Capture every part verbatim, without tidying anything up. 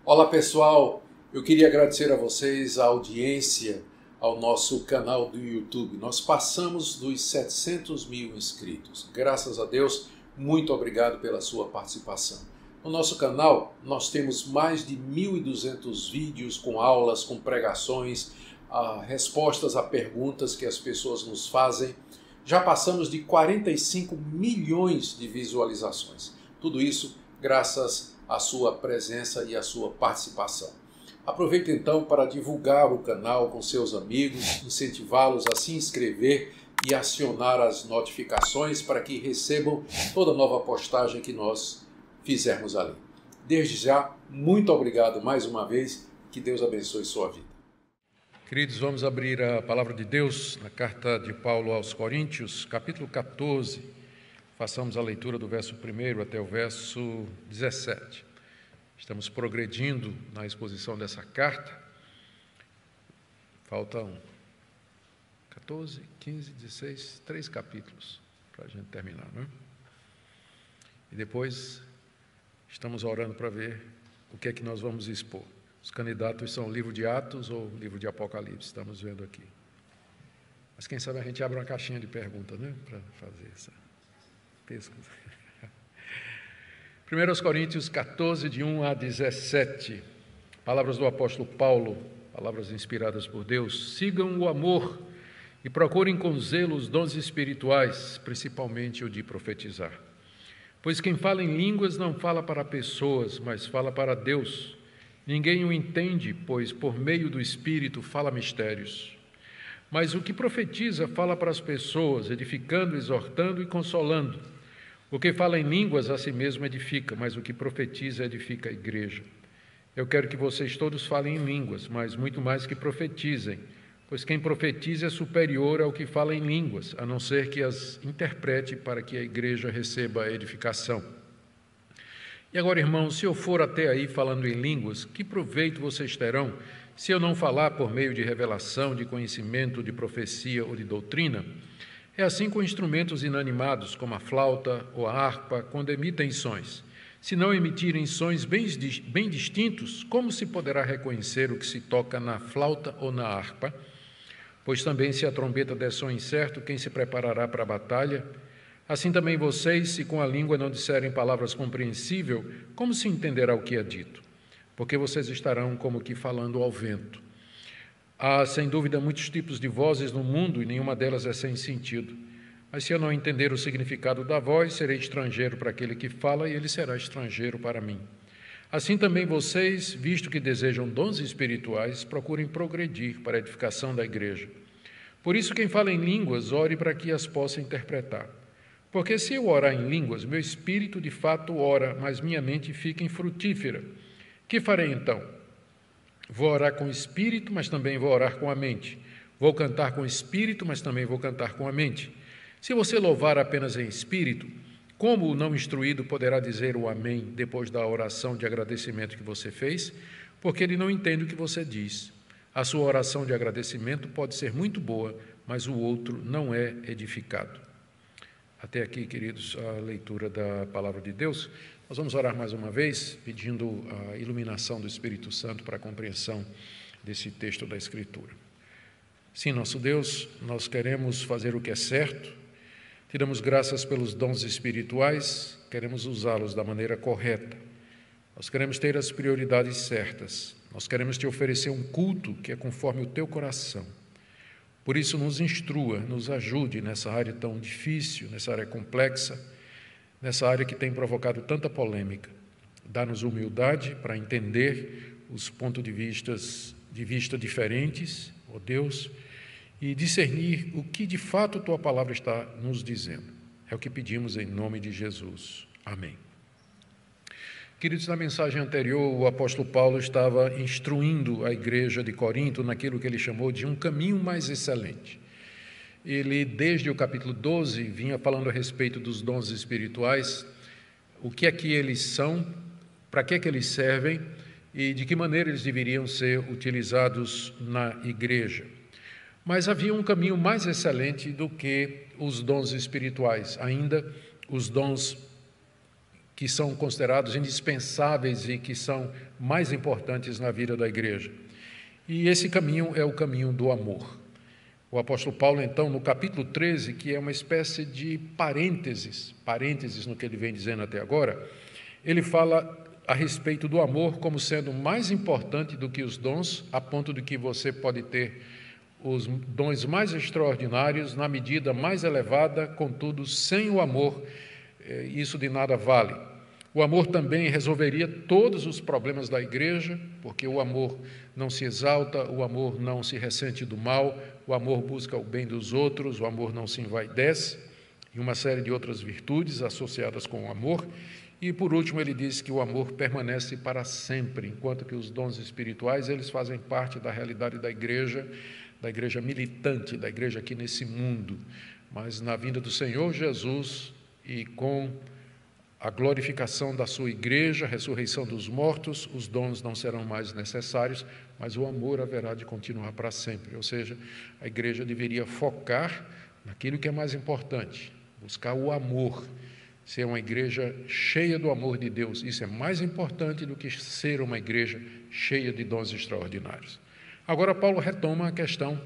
Olá pessoal, eu queria agradecer a vocês a audiência ao nosso canal do YouTube. Nós passamos dos setecentos mil inscritos. Graças a Deus, muito obrigado pela sua participação. No nosso canal nós temos mais de mil e duzentos vídeos com aulas, com pregações, a, respostas a perguntas que as pessoas nos fazem. Já passamos de quarenta e cinco milhões de visualizações. Tudo isso graças à sua presença e à sua participação. Aproveite então para divulgar o canal com seus amigos, incentivá-los a se inscrever e acionar as notificações para que recebam toda nova postagem que nós fizermos ali. Desde já, muito obrigado mais uma vez, que Deus abençoe sua vida. Queridos, vamos abrir a palavra de Deus na carta de Paulo aos Coríntios, capítulo quatorze. Façamos a leitura do verso primeiro até o verso dezessete. Estamos progredindo na exposição dessa carta. Faltam quatorze, quinze, dezesseis, três capítulos para a gente terminar, não é? E depois estamos orando para ver o que é que nós vamos expor. Os candidatos são o livro de Atos ou o livro de Apocalipse, estamos vendo aqui. Mas quem sabe a gente abre uma caixinha de perguntas, né, para fazer essa pesquisa. primeiro Coríntios quatorze, de um a dezessete. Palavras do apóstolo Paulo, palavras inspiradas por Deus. Sigam o amor e procurem com zelo os dons espirituais, principalmente o de profetizar. Pois quem fala em línguas não fala para pessoas, mas fala para Deus. Ninguém o entende, pois por meio do Espírito fala mistérios. Mas o que profetiza fala para as pessoas, edificando, exortando e consolando. O que fala em línguas a si mesmo edifica, mas o que profetiza edifica a igreja. Eu quero que vocês todos falem em línguas, mas muito mais que profetizem, pois quem profetiza é superior ao que fala em línguas, a não ser que as interprete para que a igreja receba a edificação. E agora, irmãos, se eu for até aí falando em línguas, que proveito vocês terão se eu não falar por meio de revelação, de conhecimento, de profecia ou de doutrina? É assim com instrumentos inanimados, como a flauta ou a harpa, quando emitem sons. Se não emitirem sons bem, bem distintos, como se poderá reconhecer o que se toca na flauta ou na harpa? Pois também, se a trombeta der som incerto, quem se preparará para a batalha? Assim também vocês, se com a língua não disserem palavras compreensíveis, como se entenderá o que é dito? Porque vocês estarão como que falando ao vento. Há, sem dúvida, muitos tipos de vozes no mundo e nenhuma delas é sem sentido. Mas se eu não entender o significado da voz, serei estrangeiro para aquele que fala e ele será estrangeiro para mim. Assim também vocês, visto que desejam dons espirituais, procurem progredir para a edificação da igreja. Por isso, quem fala em línguas, ore para que as possa interpretar. Porque se eu orar em línguas, meu espírito de fato ora, mas minha mente fica infrutífera. Que farei então? Vou orar com o espírito, mas também vou orar com a mente. Vou cantar com o espírito, mas também vou cantar com a mente. Se você louvar apenas em espírito, como o não instruído poderá dizer o amém depois da oração de agradecimento que você fez? Porque ele não entende o que você diz. A sua oração de agradecimento pode ser muito boa, mas o outro não é edificado. Até aqui, queridos, a leitura da palavra de Deus. Nós vamos orar mais uma vez, pedindo a iluminação do Espírito Santo para a compreensão desse texto da Escritura. Sim, nosso Deus, nós queremos fazer o que é certo, te damos graças pelos dons espirituais, queremos usá-los da maneira correta. Nós queremos ter as prioridades certas, nós queremos te oferecer um culto que é conforme o teu coração. Por isso, nos instrua, nos ajude nessa área tão difícil, nessa área complexa, nessa área que tem provocado tanta polêmica. Dá-nos humildade para entender os pontos de vista, de vista diferentes, ó Deus, e discernir o que de fato Tua palavra está nos dizendo. É o que pedimos em nome de Jesus. Amém. Queridos, na mensagem anterior, o apóstolo Paulo estava instruindo a igreja de Corinto naquilo que ele chamou de um caminho mais excelente. Ele, desde o capítulo doze, vinha falando a respeito dos dons espirituais, o que é que eles são, para que é que eles servem e de que maneira eles deveriam ser utilizados na igreja. Mas havia um caminho mais excelente do que os dons espirituais, ainda os dons que são considerados indispensáveis e que são mais importantes na vida da igreja. E esse caminho é o caminho do amor. O apóstolo Paulo, então, no capítulo treze, que é uma espécie de parênteses, parênteses no que ele vem dizendo até agora, ele fala a respeito do amor como sendo mais importante do que os dons, a ponto de que você pode ter os dons mais extraordinários na medida mais elevada, contudo, sem o amor, isso de nada vale. O amor também resolveria todos os problemas da igreja, porque o amor não se exalta, o amor não se ressente do mal, o amor busca o bem dos outros, o amor não se envaidece, e uma série de outras virtudes associadas com o amor. E, por último, ele diz que o amor permanece para sempre, enquanto que os dons espirituais, eles fazem parte da realidade da igreja, da igreja militante, da igreja aqui nesse mundo. Mas na vinda do Senhor Jesus e com a glorificação da sua igreja, a ressurreição dos mortos, os dons não serão mais necessários, mas o amor haverá de continuar para sempre. Ou seja, a igreja deveria focar naquilo que é mais importante, buscar o amor, ser uma igreja cheia do amor de Deus. Isso é mais importante do que ser uma igreja cheia de dons extraordinários. Agora, Paulo retoma a questão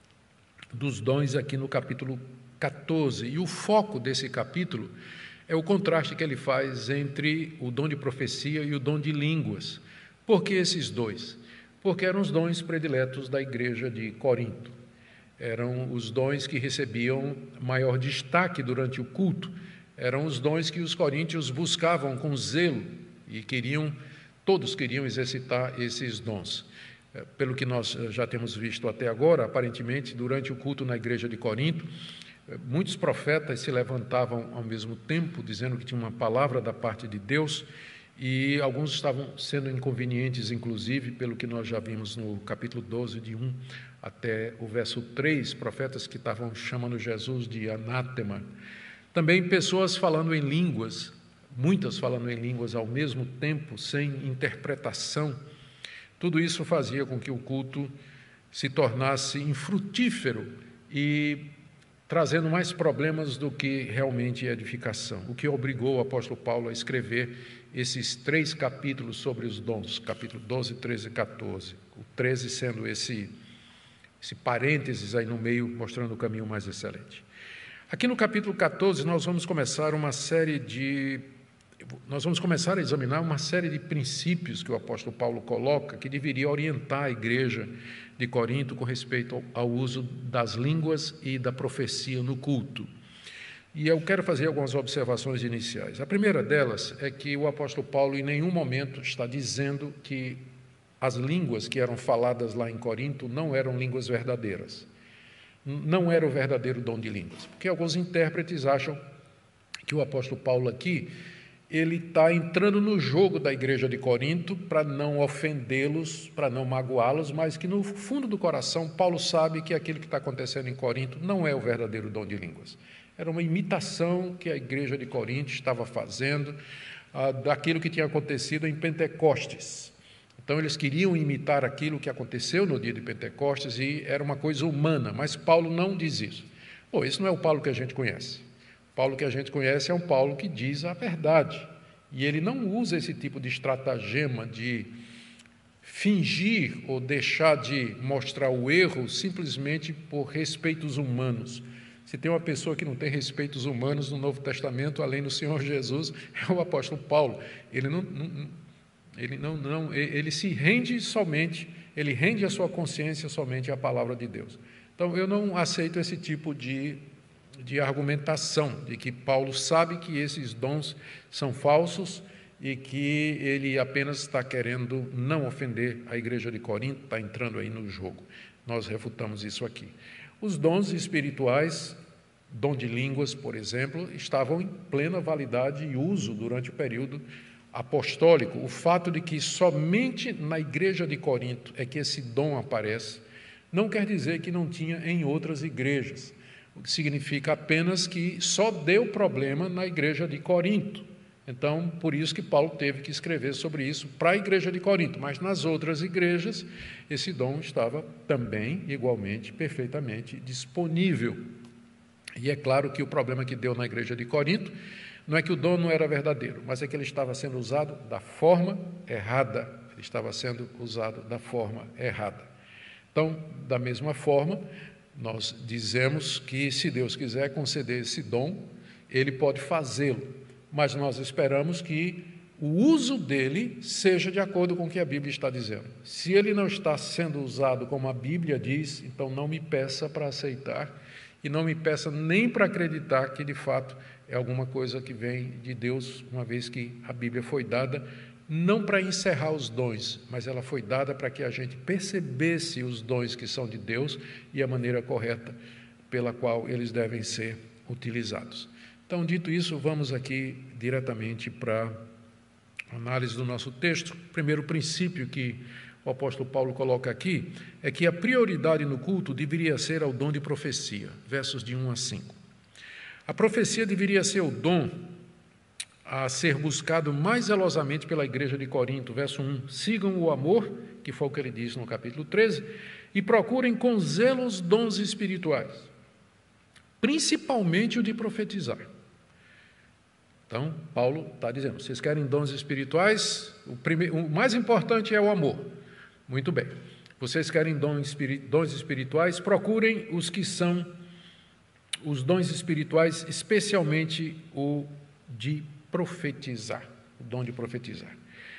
dos dons aqui no capítulo catorze, e o foco desse capítulo é o contraste que ele faz entre o dom de profecia e o dom de línguas. Por que esses dois? Porque eram os dons prediletos da igreja de Corinto. Eram os dons que recebiam maior destaque durante o culto. Eram os dons que os coríntios buscavam com zelo e queriam, todos queriam exercitar esses dons. Pelo que nós já temos visto até agora, aparentemente, durante o culto na igreja de Corinto, muitos profetas se levantavam ao mesmo tempo, dizendo que tinha uma palavra da parte de Deus, e alguns estavam sendo inconvenientes, inclusive, pelo que nós já vimos no capítulo doze, de um até o verso três, profetas que estavam chamando Jesus de anátema. Também pessoas falando em línguas, muitas falando em línguas ao mesmo tempo, sem interpretação. Tudo isso fazia com que o culto se tornasse infrutífero e trazendo mais problemas do que realmente edificação, o que obrigou o apóstolo Paulo a escrever esses três capítulos sobre os dons, capítulo doze, treze e catorze, o treze sendo esse, esse parênteses aí no meio, mostrando o caminho mais excelente. Aqui no capítulo catorze nós vamos começar uma série de, nós vamos começar a examinar uma série de princípios que o apóstolo Paulo coloca, que deveria orientar a igreja de Corinto com respeito ao uso das línguas e da profecia no culto. E eu quero fazer algumas observações iniciais. A primeira delas é que o apóstolo Paulo em nenhum momento está dizendo que as línguas que eram faladas lá em Corinto não eram línguas verdadeiras. Não era o verdadeiro dom de línguas. Porque alguns intérpretes acham que o apóstolo Paulo aqui ele está entrando no jogo da igreja de Corinto para não ofendê-los, para não magoá-los, mas que no fundo do coração Paulo sabe que aquilo que está acontecendo em Corinto não é o verdadeiro dom de línguas. Era uma imitação que a igreja de Corinto estava fazendo ah, daquilo que tinha acontecido em Pentecostes. Então eles queriam imitar aquilo que aconteceu no dia de Pentecostes e era uma coisa humana, mas Paulo não diz isso. Pô, esse não é o Paulo que a gente conhece. Paulo que a gente conhece é um Paulo que diz a verdade, e ele não usa esse tipo de estratagema de fingir ou deixar de mostrar o erro simplesmente por respeitos humanos. Se tem uma pessoa que não tem respeitos humanos no Novo Testamento, além do Senhor Jesus, é o apóstolo Paulo. Ele não, não, ele não, não, ele se rende somente, ele rende a sua consciência somente à palavra de Deus. Então, eu não aceito esse tipo de de argumentação, de que Paulo sabe que esses dons são falsos e que ele apenas está querendo não ofender a igreja de Corinto, está entrando aí no jogo. Nós refutamos isso aqui. Os dons espirituais, dom de línguas, por exemplo, estavam em plena validade e uso durante o período apostólico. O fato de que somente na igreja de Corinto é que esse dom aparece, não quer dizer que não tinha em outras igrejas. O que significa apenas que só deu problema na igreja de Corinto. Então, por isso que Paulo teve que escrever sobre isso para a igreja de Corinto, mas nas outras igrejas, esse dom estava também, igualmente, perfeitamente disponível. E é claro que o problema que deu na igreja de Corinto Não é que o dom não era verdadeiro, mas é que ele estava sendo usado da forma errada. Ele estava sendo usado da forma errada. Então, da mesma forma, nós dizemos que se Deus quiser conceder esse dom, Ele pode fazê-lo, mas nós esperamos que o uso dele seja de acordo com o que a Bíblia está dizendo. Se ele não está sendo usado como a Bíblia diz, então não me peça para aceitar e não me peça nem para acreditar que de fato é alguma coisa que vem de Deus, uma vez que a Bíblia foi dada não para encerrar os dons, mas ela foi dada para que a gente percebesse os dons que são de Deus e a maneira correta pela qual eles devem ser utilizados. Então, dito isso, vamos aqui diretamente para a análise do nosso texto. O primeiro princípio que o apóstolo Paulo coloca aqui é que a prioridade no culto deveria ser ao dom de profecia, versos de um a cinco. A profecia deveria ser o dom a ser buscado mais zelosamente pela igreja de Corinto, verso um, sigam o amor, que foi o que ele disse no capítulo treze, e procurem com zelo os dons espirituais, principalmente o de profetizar. Então, Paulo está dizendo, vocês querem dons espirituais? O, primeiro, o mais importante é o amor. Muito bem. Vocês querem dons, dons espirituais? Procurem os que são os dons espirituais, especialmente o de profetizar, o dom de profetizar.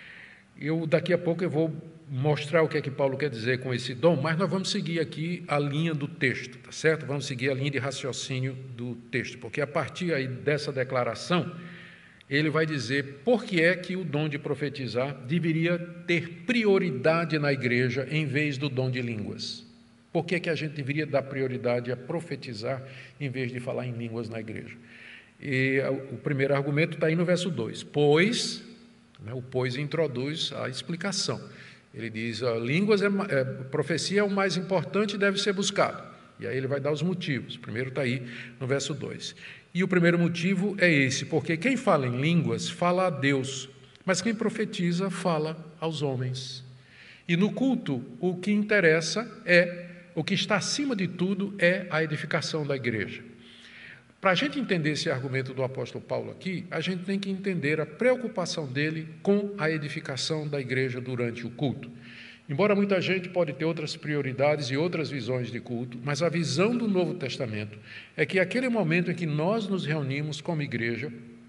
Eu, daqui a pouco, eu vou mostrar o que é que Paulo quer dizer com esse dom, mas nós vamos seguir aqui a linha do texto, tá certo? Vamos seguir a linha de raciocínio do texto, porque a partir aí dessa declaração, ele vai dizer por que é que o dom de profetizar deveria ter prioridade na igreja em vez do dom de línguas. Por que é que a gente deveria dar prioridade a profetizar em vez de falar em línguas na igreja? E o primeiro argumento está aí no verso dois. Pois, né, o pois introduz a explicação. Ele diz, a línguas, é, é, profecia é o mais importante e deve ser buscado. E aí ele vai dar os motivos. O primeiro está aí no verso dois. E o primeiro motivo é esse, porque quem fala em línguas fala a Deus, mas quem profetiza fala aos homens. E no culto, o que interessa é, o que está acima de tudo é a edificação da igreja. Para a gente entender esse argumento do apóstolo Paulo aqui, a gente tem que entender a preocupação dele com a edificação da igreja durante o culto. Embora muita gente pode ter outras prioridades e outras visões de culto, mas a visão do Novo Testamento é que aquele momento em que nós nos reunimos como igreja,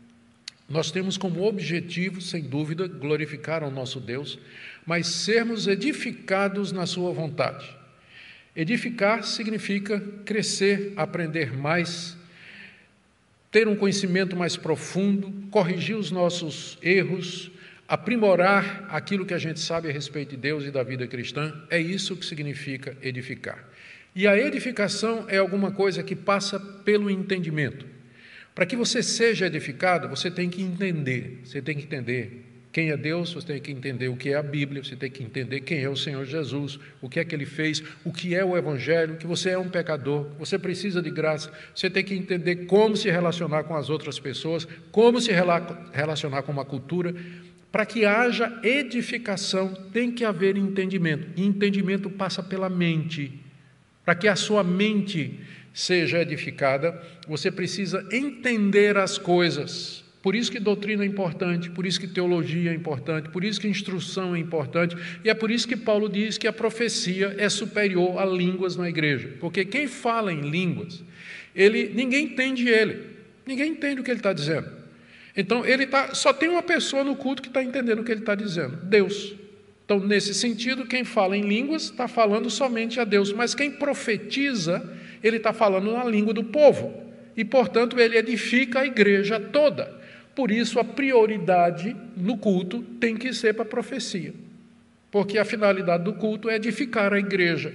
nós temos como objetivo, sem dúvida, glorificar ao nosso Deus, mas sermos edificados na sua vontade. Edificar significa crescer, aprender mais, ter um conhecimento mais profundo, corrigir os nossos erros, aprimorar aquilo que a gente sabe a respeito de Deus e da vida cristã. É isso que significa edificar. E a edificação é alguma coisa que passa pelo entendimento. Para que você seja edificado, você tem que entender, você tem que entender quem é Deus, você tem que entender o que é a Bíblia, você tem que entender quem é o Senhor Jesus, o que é que Ele fez, o que é o Evangelho, que você é um pecador, que você precisa de graça, você tem que entender como se relacionar com as outras pessoas, como se relacionar com uma cultura. Para que haja edificação, tem que haver entendimento, e entendimento passa pela mente. Para que a sua mente seja edificada, você precisa entender as coisas. Por isso que doutrina é importante, por isso que teologia é importante, por isso que instrução é importante, e é por isso que Paulo diz que a profecia é superior a línguas na igreja, porque quem fala em línguas, ele, ninguém entende ele, ninguém entende o que ele está dizendo. Então, ele tá, só tem uma pessoa no culto que está entendendo o que ele está dizendo, Deus. Então, nesse sentido, quem fala em línguas está falando somente a Deus, mas quem profetiza, ele está falando na língua do povo, e, portanto, ele edifica a igreja toda. Por isso, a prioridade no culto tem que ser para a profecia, porque a finalidade do culto é edificar a igreja,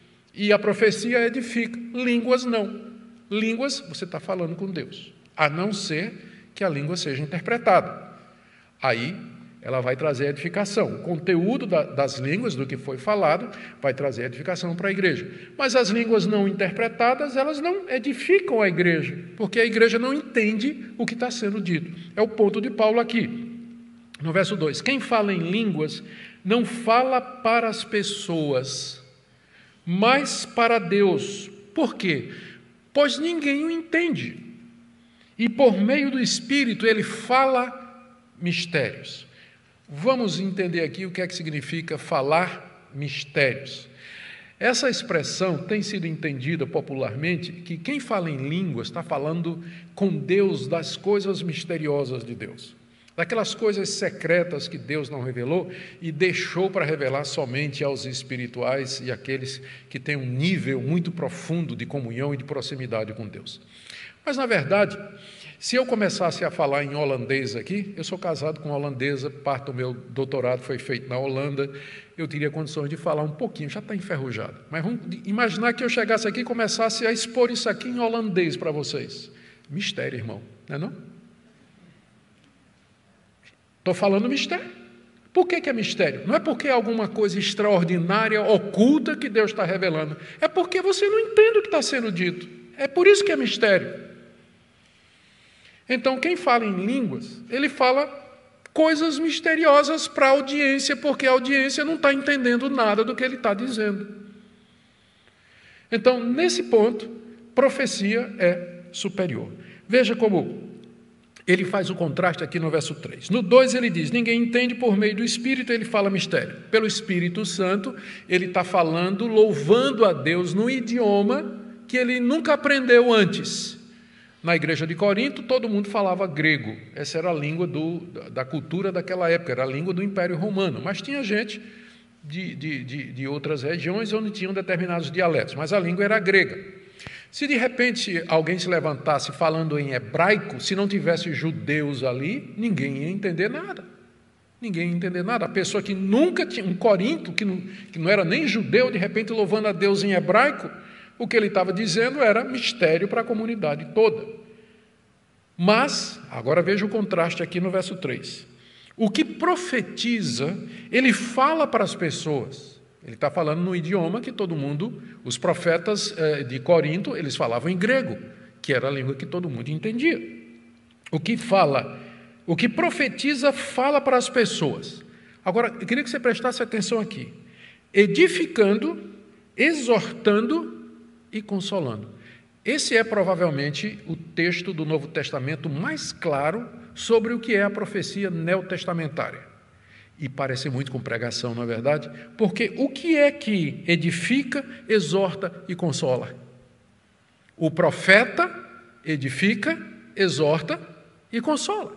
e a profecia edifica, línguas não. Línguas, você está falando com Deus, a não ser que a língua seja interpretada. Aí, ela vai trazer edificação. O conteúdo da, das línguas, do que foi falado, vai trazer edificação para a igreja. Mas as línguas não interpretadas, elas não edificam a igreja, porque a igreja não entende o que está sendo dito. É o ponto de Paulo aqui. No verso dois, quem fala em línguas não fala para as pessoas, mas para Deus. Por quê? Pois ninguém o entende. E por meio do Espírito ele fala mistérios. Vamos entender aqui o que é que significa falar mistérios. Essa expressão tem sido entendida popularmente que quem fala em línguas está falando com Deus das coisas misteriosas de Deus, daquelas coisas secretas que Deus não revelou e deixou para revelar somente aos espirituais e àqueles que têm um nível muito profundo de comunhão e de proximidade com Deus. Mas, na verdade, se eu começasse a falar em holandês aqui, eu sou casado com uma holandesa, parte do meu doutorado foi feito na Holanda, eu teria condições de falar um pouquinho, já está enferrujado. Mas vamos imaginar que eu chegasse aqui e começasse a expor isso aqui em holandês para vocês. Mistério, irmão, não é não? Estou falando mistério. Por que que é mistério? Não é porque é alguma coisa extraordinária, oculta que Deus está revelando. É porque você não entende o que está sendo dito. É por isso que é mistério. Então, quem fala em línguas, ele fala coisas misteriosas para a audiência, porque a audiência não está entendendo nada do que ele está dizendo. Então, nesse ponto, profecia é superior. Veja como ele faz o contraste aqui no verso três. No dois ele diz, ninguém entende por meio do Espírito, ele fala mistério. Pelo Espírito Santo, ele está falando, louvando a Deus no idioma que ele nunca aprendeu antes. Na igreja de Corinto, todo mundo falava grego. Essa era a língua do, da cultura daquela época, era a língua do Império Romano. Mas tinha gente de, de, de, de outras regiões onde tinham determinados dialetos, mas a língua era grega. Se de repente alguém se levantasse falando em hebraico, se não tivesse judeus ali, ninguém ia entender nada. Ninguém ia entender nada. A pessoa que nunca tinha, um Corinto, que não, que não era nem judeu, de repente louvando a Deus em hebraico, o que ele estava dizendo era mistério para a comunidade toda. Mas, agora veja o contraste aqui no verso três. O que profetiza, ele fala para as pessoas. Ele está falando no idioma que todo mundo, os profetas eh, de Corinto, eles falavam em grego, que era a língua que todo mundo entendia. O que fala, o que profetiza, fala para as pessoas. Agora, eu queria que você prestasse atenção aqui. Edificando, exortando e consolando. Esse é provavelmente o texto do Novo Testamento mais claro sobre o que é a profecia neotestamentária. E parece muito com pregação, não é verdade? Porque o que é que edifica, exorta e consola? O profeta edifica, exorta e consola.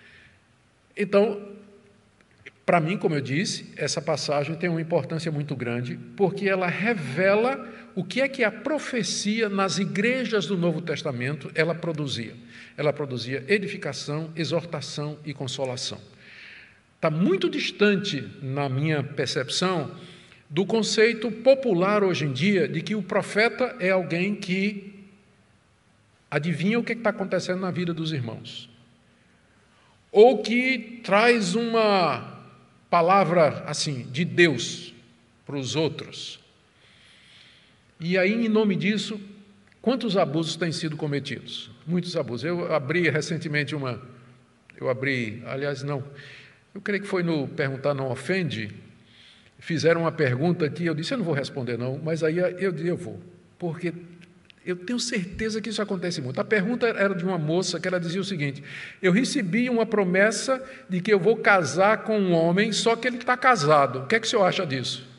Então, para mim, como eu disse, essa passagem tem uma importância muito grande, porque ela revela o que é que a profecia nas igrejas do Novo Testamento ela produzia. Ela produzia edificação, exortação e consolação. Está muito distante, na minha percepção, do conceito popular hoje em dia de que o profeta é alguém que adivinha o que está acontecendo na vida dos irmãos, ou que traz uma palavra assim de Deus para os outros. E aí, em nome disso, quantos abusos têm sido cometidos? Muitos abusos. Eu abri recentemente uma... Eu abri, aliás, não... Eu creio que foi no Perguntar Não Ofende, fizeram uma pergunta aqui, eu disse, eu não vou responder não, mas aí eu disse, eu vou, porque eu tenho certeza que isso acontece muito. A pergunta era de uma moça que ela dizia o seguinte, eu recebi uma promessa de que eu vou casar com um homem, só que ele está casado, o que é que o senhor acha disso?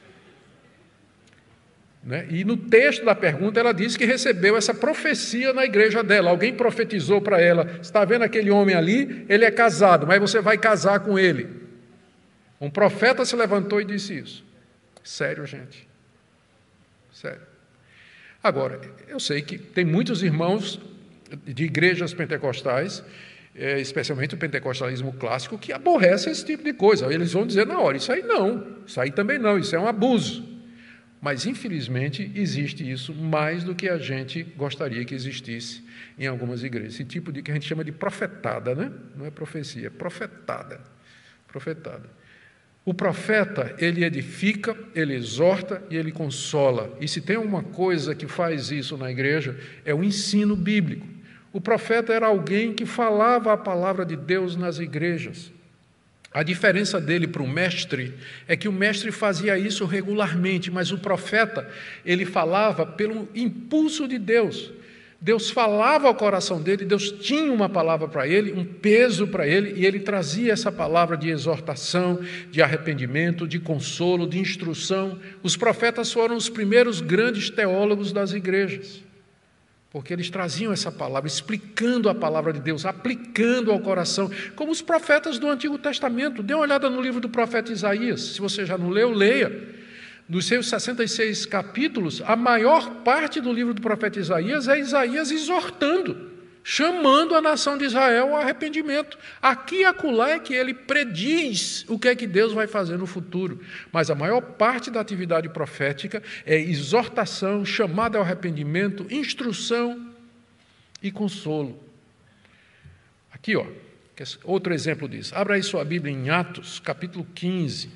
Né? E no texto da pergunta ela disse que recebeu essa profecia na igreja dela, alguém profetizou para ela, está vendo aquele homem ali, ele é casado, mas você vai casar com ele. Um profeta se levantou e disse isso. Sério, gente? Sério. Agora, eu sei que tem muitos irmãos de igrejas pentecostais, especialmente o pentecostalismo clássico, que aborrecem esse tipo de coisa, eles vão dizer na hora, isso aí não, isso aí também não, isso é um abuso. Mas, infelizmente, existe isso mais do que a gente gostaria que existisse em algumas igrejas. Esse tipo de que a gente chama de profetada, né? Não é profecia, é profetada. Profetada. O profeta, ele edifica, ele exorta e ele consola. E se tem uma coisa que faz isso na igreja, é o ensino bíblico. O profeta era alguém que falava a palavra de Deus nas igrejas. A diferença dele para o mestre é que o mestre fazia isso regularmente, mas o profeta, ele falava pelo impulso de Deus. Deus falava ao coração dele, Deus tinha uma palavra para ele, um peso para ele, e ele trazia essa palavra de exortação, de arrependimento, de consolo, de instrução. Os profetas foram os primeiros grandes teólogos das igrejas, porque eles traziam essa palavra, explicando a palavra de Deus, aplicando ao coração, como os profetas do Antigo Testamento. Dê uma olhada no livro do profeta Isaías, se você já não leu, leia. Dos seus sessenta e seis capítulos, a maior parte do livro do profeta Isaías é Isaías exortando, chamando a nação de Israel ao arrependimento. Aqui e acolá é que ele prediz o que é que Deus vai fazer no futuro. Mas a maior parte da atividade profética é exortação, chamada ao arrependimento, instrução e consolo. Aqui, ó, outro exemplo disso. Abra aí sua Bíblia em Atos, capítulo quinze.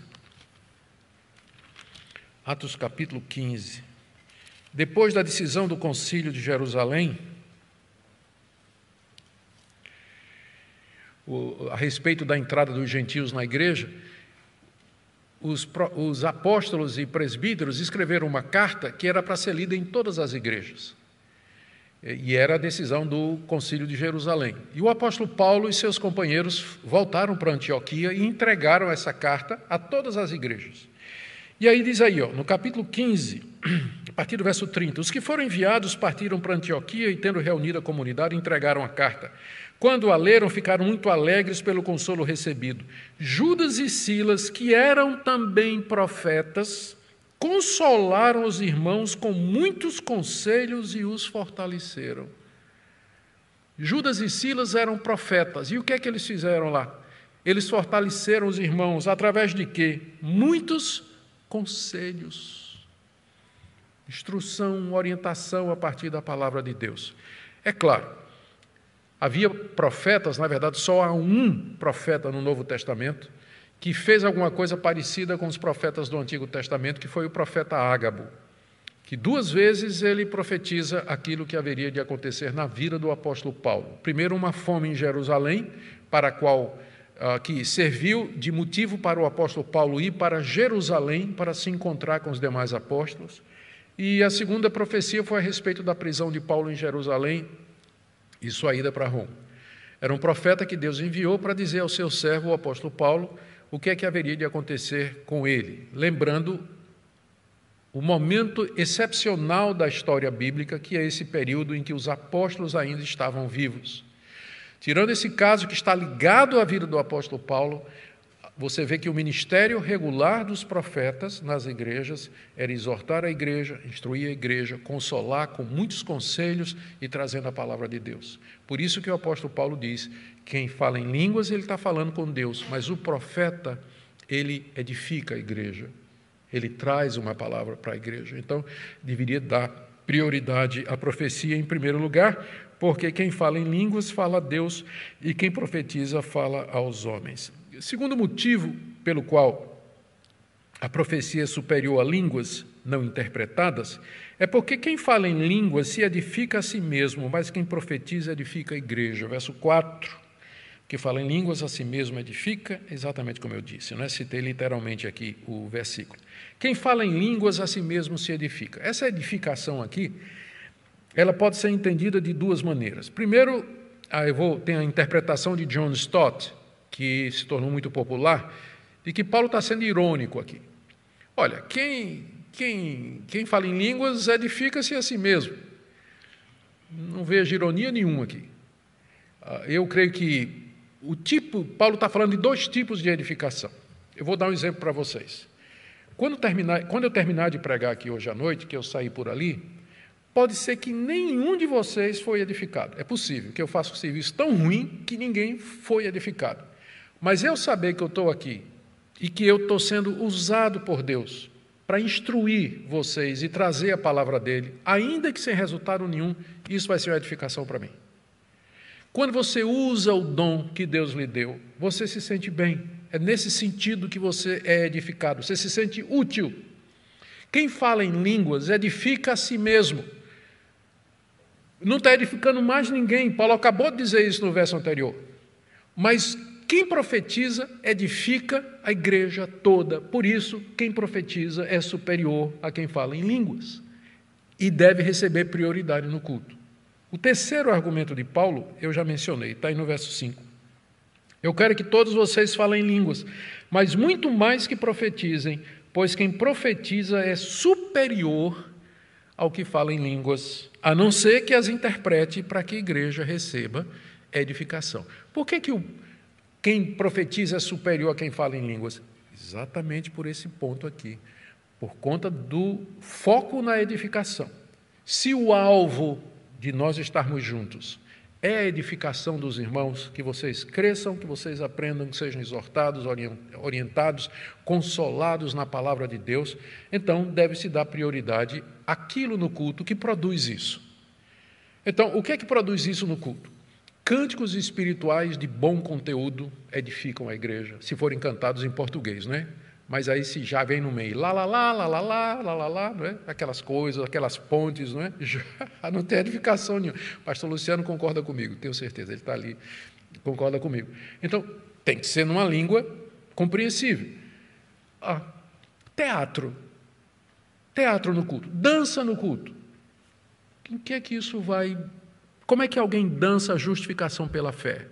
Atos capítulo quinze. Depois da decisão do Concílio de Jerusalém, o, a respeito da entrada dos gentios na igreja, os, os apóstolos e presbíteros escreveram uma carta que era para ser lida em todas as igrejas. E era a decisão do Concílio de Jerusalém. E o apóstolo Paulo e seus companheiros voltaram para Antioquia e entregaram essa carta a todas as igrejas. E aí diz aí, ó, no capítulo quinze, a partir do verso trinta, os que foram enviados partiram para Antioquia e, tendo reunido a comunidade, entregaram a carta. Quando a leram, ficaram muito alegres pelo consolo recebido. Judas e Silas, que eram também profetas, consolaram os irmãos com muitos conselhos e os fortaleceram. Judas e Silas eram profetas. E o que é que eles fizeram lá? Eles fortaleceram os irmãos através de quê? Muitos conselhos, instrução, orientação a partir da palavra de Deus. É claro, havia profetas, na verdade só há um profeta no Novo Testamento que fez alguma coisa parecida com os profetas do Antigo Testamento, que foi o profeta Ágabo, que duas vezes ele profetiza aquilo que haveria de acontecer na vida do apóstolo Paulo. Primeiro, uma fome em Jerusalém, para a qual Uh, que serviu de motivo para o apóstolo Paulo ir para Jerusalém para se encontrar com os demais apóstolos. E a segunda profecia foi a respeito da prisão de Paulo em Jerusalém e sua ida para Roma. Era um profeta que Deus enviou para dizer ao seu servo, o apóstolo Paulo, o que é que haveria de acontecer com ele, lembrando o momento excepcional da história bíblica, que é esse período em que os apóstolos ainda estavam vivos. Tirando esse caso que está ligado à vida do apóstolo Paulo, você vê que o ministério regular dos profetas nas igrejas era exortar a igreja, instruir a igreja, consolar com muitos conselhos e trazendo a palavra de Deus. Por isso que o apóstolo Paulo diz, quem fala em línguas, ele está falando com Deus, mas o profeta, ele edifica a igreja, ele traz uma palavra para a igreja. Então, deveria dar prioridade à profecia em primeiro lugar, porque quem fala em línguas fala a Deus e quem profetiza fala aos homens. Segundo motivo pelo qual a profecia é superior a línguas não interpretadas é porque quem fala em línguas se edifica a si mesmo, mas quem profetiza edifica a igreja. Verso quatro, que fala em línguas a si mesmo edifica, exatamente como eu disse, não é? Citei literalmente aqui o versículo. Quem fala em línguas a si mesmo se edifica. Essa edificação aqui, ela pode ser entendida de duas maneiras. Primeiro, eu vou, tem a interpretação de John Stott, que se tornou muito popular, de que Paulo está sendo irônico aqui. Olha, quem, quem, quem fala em línguas edifica-se a si mesmo. Não vejo ironia nenhuma aqui. Eu creio que o tipo, Paulo está falando de dois tipos de edificação. Eu vou dar um exemplo para vocês. Quando, terminar, quando eu terminar de pregar aqui hoje à noite, que eu sair por ali, pode ser que nenhum de vocês foi edificado. É possível que eu faça um serviço tão ruim que ninguém foi edificado. Mas eu saber que eu estou aqui e que eu estou sendo usado por Deus para instruir vocês e trazer a palavra dele, ainda que sem resultado nenhum, isso vai ser uma edificação para mim. Quando você usa o dom que Deus lhe deu, você se sente bem. É nesse sentido que você é edificado. Você se sente útil. Quem fala em línguas edifica a si mesmo. Não está edificando mais ninguém. Paulo acabou de dizer isso no verso anterior. Mas quem profetiza edifica a igreja toda. Por isso, quem profetiza é superior a quem fala em línguas. E deve receber prioridade no culto. O terceiro argumento de Paulo, eu já mencionei, está aí no verso cinco. Eu quero que todos vocês falem línguas, mas muito mais que profetizem, pois quem profetiza é superior ao que fala em línguas, a não ser que as interprete para que a igreja receba edificação. Por que, que o, quem profetiza é superior a quem fala em línguas? Exatamente por esse ponto aqui, por conta do foco na edificação. Se o alvo de nós estarmos juntos é a edificação dos irmãos, que vocês cresçam, que vocês aprendam, que sejam exortados, orientados, consolados na palavra de Deus, então deve-se dar prioridade àquilo no culto que produz isso. Então, o que é que produz isso no culto? Cânticos espirituais de bom conteúdo edificam a igreja, se forem cantados em português, né? Mas aí se já vem no meio, lá, lá, lá, lá, lá, lá, lá, lá, lá, não é? Aquelas coisas, aquelas pontes, não é? Já não tem edificação nenhuma. O pastor Luciano concorda comigo, tenho certeza, ele está ali, concorda comigo. Então, tem que ser numa língua compreensível. Ah, teatro. Teatro no culto. Dança no culto. Em que é que isso vai... Como é que alguém dança a justificação pela fé?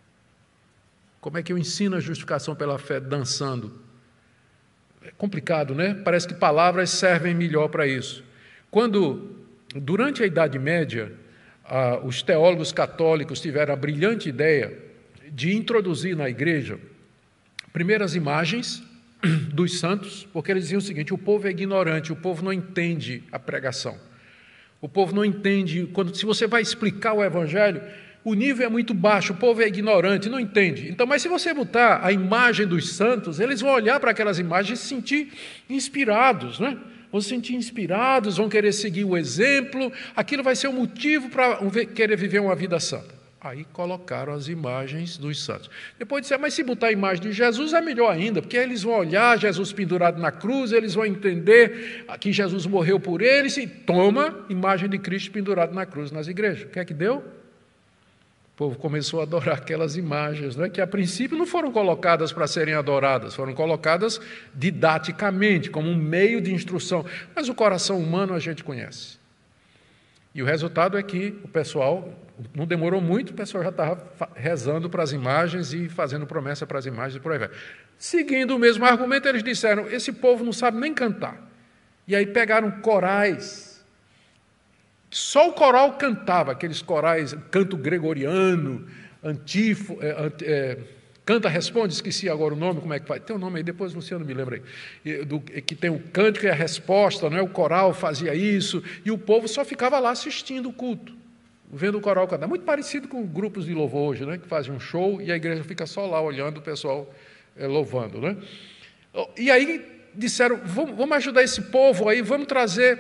Como é que eu ensino a justificação pela fé dançando? É complicado, né? Parece que palavras servem melhor para isso. Quando, durante a Idade Média, ah, os teólogos católicos tiveram a brilhante ideia de introduzir na igreja primeiras imagens dos santos, porque eles diziam o seguinte: o povo é ignorante, o povo não entende a pregação. O povo não entende, quando, se você vai explicar o evangelho, o nível é muito baixo, o povo é ignorante, não entende. Então, mas se você botar a imagem dos santos, eles vão olhar para aquelas imagens e se sentir inspirados, né? Vão se sentir inspirados, vão querer seguir o exemplo, aquilo vai ser um motivo para querer viver uma vida santa. Aí colocaram as imagens dos santos. Depois disseram, mas se botar a imagem de Jesus é melhor ainda, porque eles vão olhar Jesus pendurado na cruz, eles vão entender que Jesus morreu por eles, e toma imagem de Cristo pendurado na cruz nas igrejas. O que é que deu? O povo começou a adorar aquelas imagens, né, que a princípio não foram colocadas para serem adoradas, foram colocadas didaticamente, como um meio de instrução. Mas o coração humano a gente conhece. E o resultado é que o pessoal, não demorou muito, o pessoal já estava rezando para as imagens e fazendo promessa para as imagens e por aí vai. Seguindo o mesmo argumento, eles disseram, esse povo não sabe nem cantar. E aí pegaram corais. Só o coral cantava, aqueles corais, canto gregoriano, antifo, é, é, canta-responde, esqueci agora o nome, como é que faz? Tem um nome aí, depois o Luciano me lembra aí, do, que tem o cântico e a resposta, não é? O coral fazia isso, e o povo só ficava lá assistindo o culto, vendo o coral cantar. Muito parecido com grupos de louvor hoje, né? Que fazem um show e a igreja fica só lá olhando o pessoal é, louvando, né? E aí disseram, vamos, vamos ajudar esse povo aí, vamos trazer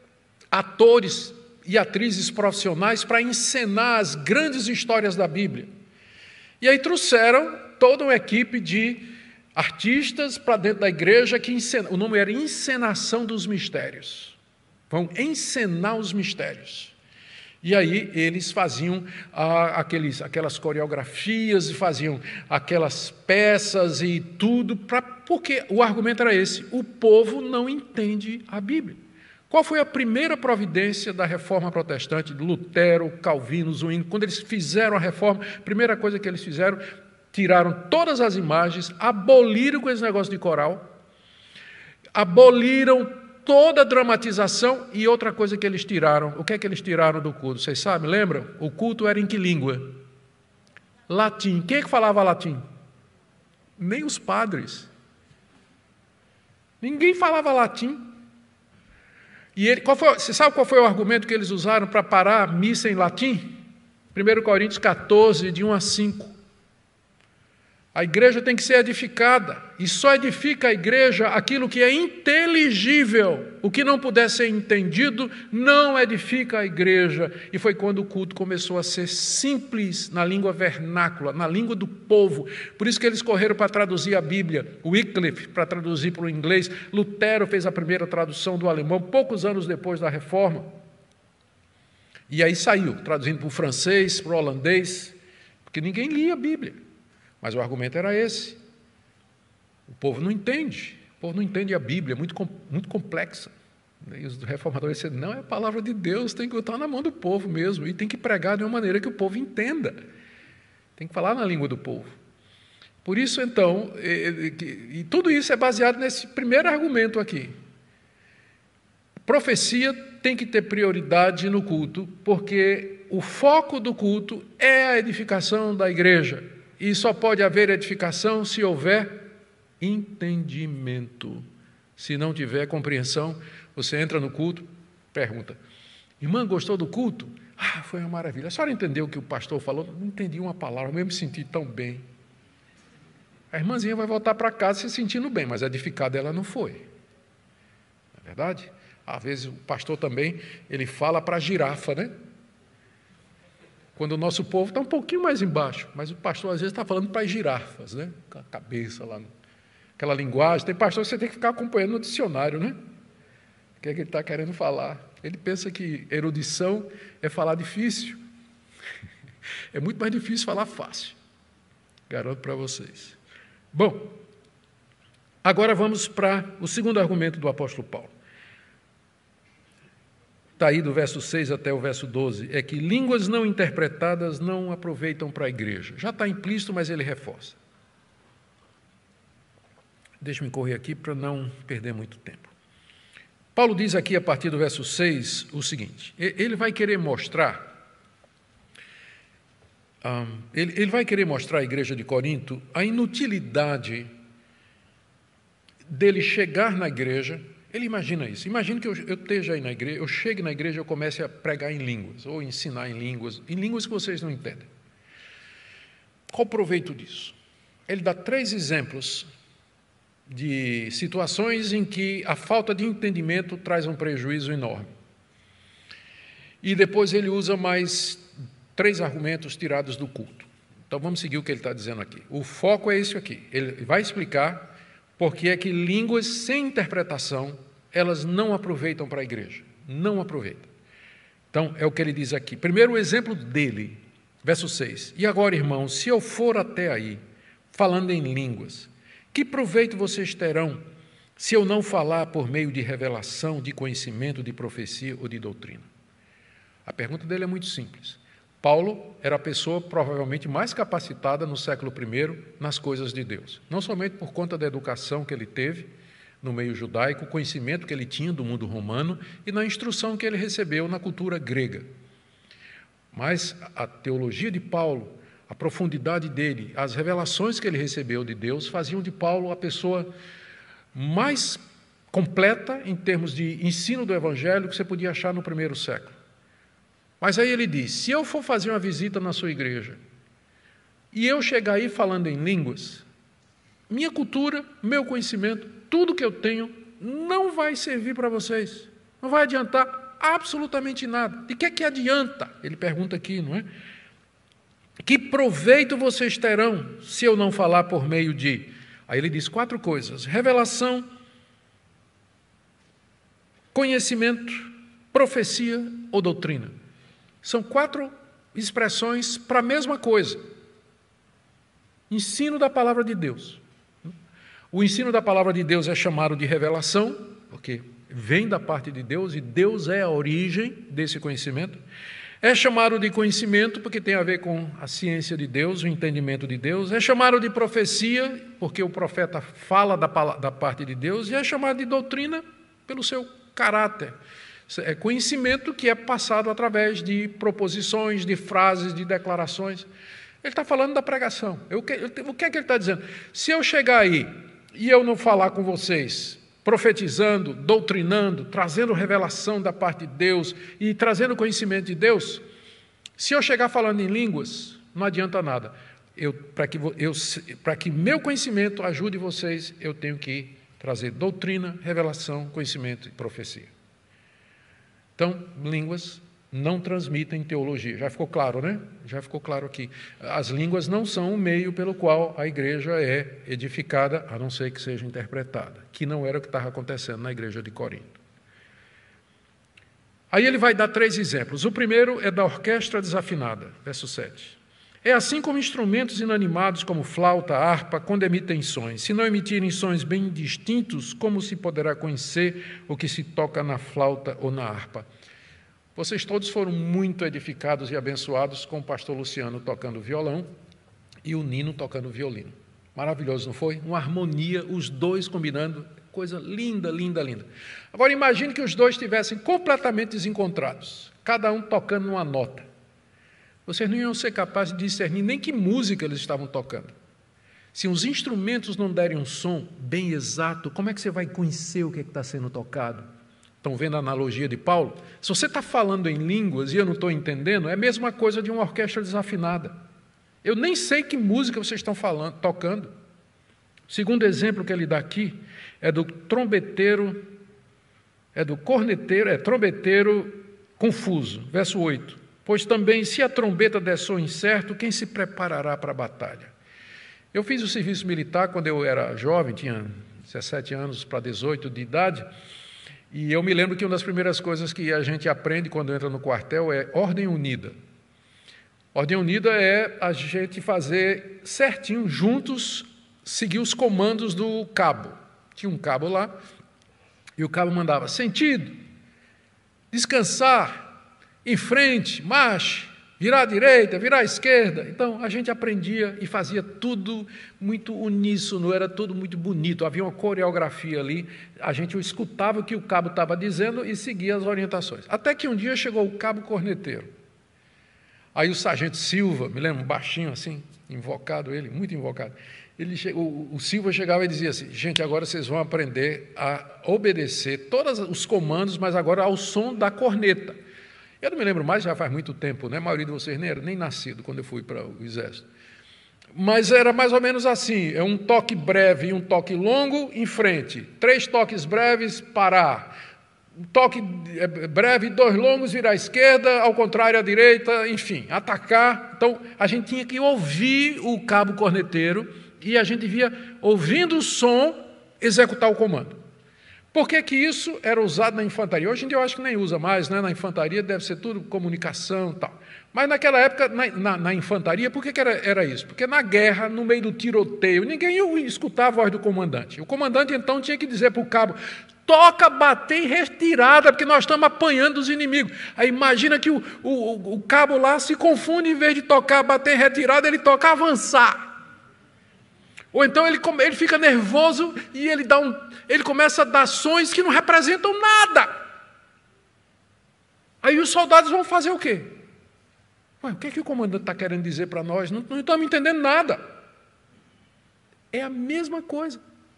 atores e atrizes profissionais para encenar as grandes histórias da Bíblia. E aí trouxeram toda uma equipe de artistas para dentro da igreja, que encena, o nome era Encenação dos Mistérios. Vão encenar os mistérios. E aí eles faziam ah, aqueles, aquelas coreografias, e faziam aquelas peças e tudo, pra, porque o argumento era esse, o povo não entende a Bíblia. Qual foi a primeira providência da reforma protestante, de Lutero, Calvino, Zwingli? Quando eles fizeram a reforma, a primeira coisa que eles fizeram, tiraram todas as imagens, aboliram com esse negócio de coral, aboliram toda a dramatização, e outra coisa que eles tiraram, o que é que eles tiraram do culto? Vocês sabem, lembram? O culto era em que língua? Latim. Quem é que falava latim? Nem os padres. Ninguém falava latim. E ele, qual foi, você sabe qual foi o argumento que eles usaram para parar a missa em latim? primeiro Coríntios catorze, de um a cinco. A igreja tem que ser edificada, e só edifica a igreja aquilo que é inteligível. O que não puder ser entendido, não edifica a igreja. E foi quando o culto começou a ser simples, na língua vernácula, na língua do povo. Por isso que eles correram para traduzir a Bíblia, Wycliffe para traduzir para o inglês, Lutero fez a primeira tradução do alemão, poucos anos depois da reforma. E aí saiu, traduzindo para o francês, para o holandês, porque ninguém lia a Bíblia. Mas o argumento era esse. O povo não entende. O povo não entende a Bíblia, é muito, muito complexa. E os reformadores disseram, não, é a palavra de Deus, tem que botar na mão do povo mesmo, e tem que pregar de uma maneira que o povo entenda. Tem que falar na língua do povo. Por isso, então, e, e, e tudo isso é baseado nesse primeiro argumento aqui. Profecia tem que ter prioridade no culto, porque o foco do culto é a edificação da igreja. E só pode haver edificação se houver entendimento. Se não tiver compreensão, você entra no culto, pergunta, irmã, gostou do culto? Ah, foi uma maravilha. A senhora entendeu o que o pastor falou? Não entendi uma palavra, eu me senti tão bem. A irmãzinha vai voltar para casa se sentindo bem, mas edificada ela não foi. Não é verdade? Às vezes o pastor também, ele fala para a girafa, né? Quando o nosso povo está um pouquinho mais embaixo, mas o pastor às vezes está falando para as girafas, né? Com a cabeça lá, aquela linguagem. Tem pastor que você tem que ficar acompanhando no dicionário, né? O que é que ele está querendo falar? Ele pensa que erudição é falar difícil. É muito mais difícil falar fácil. Garanto para vocês. Bom, agora vamos para o segundo argumento do apóstolo Paulo. Está aí do verso seis até o verso doze, é que línguas não interpretadas não aproveitam para a igreja. Já está implícito, mas ele reforça. Deixa-me correr aqui para não perder muito tempo. Paulo diz aqui, a partir do verso seis, o seguinte, ele vai querer mostrar, um, ele, ele vai querer mostrar à igreja de Corinto a inutilidade dele chegar na igreja. Ele imagina isso, imagina que eu, eu esteja aí na igreja, eu chegue na igreja e eu comece a pregar em línguas, ou ensinar em línguas, em línguas que vocês não entendem. Qual o proveito disso? Ele dá três exemplos de situações em que a falta de entendimento traz um prejuízo enorme. E depois ele usa mais três argumentos tirados do culto. Então vamos seguir o que ele está dizendo aqui. O foco é isso aqui. Ele vai explicar por que é que línguas sem interpretação, elas não aproveitam para a igreja. Não aproveitam. Então é o que ele diz aqui. Primeiro o exemplo dele, verso seis. E agora, irmãos, se eu for até aí, falando em línguas, que proveito vocês terão se eu não falar por meio de revelação, de conhecimento, de profecia ou de doutrina? A pergunta dele é muito simples. Paulo era a pessoa provavelmente mais capacitada no século primeiro nas coisas de Deus. Não somente por conta da educação que ele teve no meio judaico, o conhecimento que ele tinha do mundo romano e na instrução que ele recebeu na cultura grega. Mas a teologia de Paulo, a profundidade dele, as revelações que ele recebeu de Deus, faziam de Paulo a pessoa mais completa em termos de ensino do Evangelho que você podia achar no primeiro século. Mas aí ele diz, se eu for fazer uma visita na sua igreja, e eu chegar aí falando em línguas, minha cultura, meu conhecimento, tudo que eu tenho, não vai servir para vocês. Não vai adiantar absolutamente nada. De que é que adianta? Ele pergunta aqui, não é? Que proveito vocês terão se eu não falar por meio de... Aí ele diz quatro coisas. Revelação, conhecimento, profecia ou doutrina. São quatro expressões para a mesma coisa. Ensino da palavra de Deus. O ensino da palavra de Deus é chamado de revelação, porque vem da parte de Deus e Deus é a origem desse conhecimento. É chamado de conhecimento porque tem a ver com a ciência de Deus, o entendimento de Deus. É chamado de profecia porque o profeta fala da, da parte de Deus. E é chamado de doutrina pelo seu caráter. É conhecimento que é passado através de proposições, de frases, de declarações. Ele está falando da pregação. Eu, o que é que ele está dizendo? Se eu chegar aí e eu não falar com vocês, profetizando, doutrinando, trazendo revelação da parte de Deus e trazendo conhecimento de Deus, se eu chegar falando em línguas, não adianta nada. Para que, eu, para que meu conhecimento ajude vocês, eu tenho que trazer doutrina, revelação, conhecimento e profecia. Então, línguas não transmitem teologia. Já ficou claro, né? Já ficou claro aqui. As línguas não são o meio pelo qual a igreja é edificada, a não ser que seja interpretada, que não era o que estava acontecendo na igreja de Corinto. Aí ele vai dar três exemplos. O primeiro é da orquestra desafinada, verso sete. É assim como instrumentos inanimados como flauta, harpa, quando emitem sons. Se não emitirem sons bem distintos, como se poderá conhecer o que se toca na flauta ou na harpa? Vocês todos foram muito edificados e abençoados com o pastor Luciano tocando violão e o Nino tocando violino. Maravilhoso, não foi? Uma harmonia, os dois combinando, coisa linda, linda, linda. Agora imagine que os dois estivessem completamente desencontrados, cada um tocando uma nota. Vocês não iam ser capazes de discernir nem que música eles estavam tocando. Se os instrumentos não derem um som bem exato, como é que você vai conhecer o que está sendo tocado? Estão vendo a analogia de Paulo? Se você está falando em línguas e eu não estou entendendo, é a mesma coisa de uma orquestra desafinada. Eu nem sei que música vocês estão falando, tocando. O segundo exemplo que ele dá aqui é do trombeteiro, é do corneteiro, é trombeteiro confuso. Verso oito. Pois também, se a trombeta der som incerto, quem se preparará para a batalha? Eu fiz o serviço militar quando eu era jovem, tinha dezessete anos para dezoito de idade, e eu me lembro que uma das primeiras coisas que a gente aprende quando entra no quartel é ordem unida. Ordem unida é a gente fazer certinho, juntos, seguir os comandos do cabo. Tinha um cabo lá, e o cabo mandava sentido, descansar, em frente, marche, virar à direita, virar à esquerda. Então, a gente aprendia e fazia tudo muito uníssono, era tudo muito bonito, havia uma coreografia ali, a gente escutava o que o cabo estava dizendo e seguia as orientações. Até que um dia chegou o cabo corneteiro. Aí o sargento Silva, me lembro, baixinho assim, invocado ele, muito invocado, ele chegou, o Silva chegava e dizia assim, gente, agora vocês vão aprender a obedecer todos os comandos, mas agora ao som da corneta. Eu não me lembro mais, já faz muito tempo, né? A maioria de vocês nem era nem nascido quando eu fui para o exército. Mas era mais ou menos assim, é um toque breve e um toque longo em frente, três toques breves, parar, um toque breve, dois longos, virar à esquerda, ao contrário, à direita, enfim, atacar. Então, a gente tinha que ouvir o cabo corneteiro e a gente devia, ouvindo o som, executar o comando. Por que que isso era usado na infantaria? Hoje em dia eu acho que nem usa mais, né? Na infantaria deve ser tudo comunicação e tal. Mas naquela época, na, na, na infantaria, por que que era, era isso? Porque na guerra, no meio do tiroteio, ninguém escutava a voz do comandante. O comandante, então, tinha que dizer para o cabo, toca, bater em retirada, porque nós estamos apanhando os inimigos. Aí imagina que o, o, o cabo lá se confunde, em vez de tocar, bater em retirada, ele toca avançar. Ou então ele, ele fica nervoso e ele, dá um, ele começa a dar ações que não representam nada. Aí os soldados vão fazer o quê? Ué, o que é que o comandante está querendo dizer para nós? Não, não estamos entendendo nada. É a mesma coisa.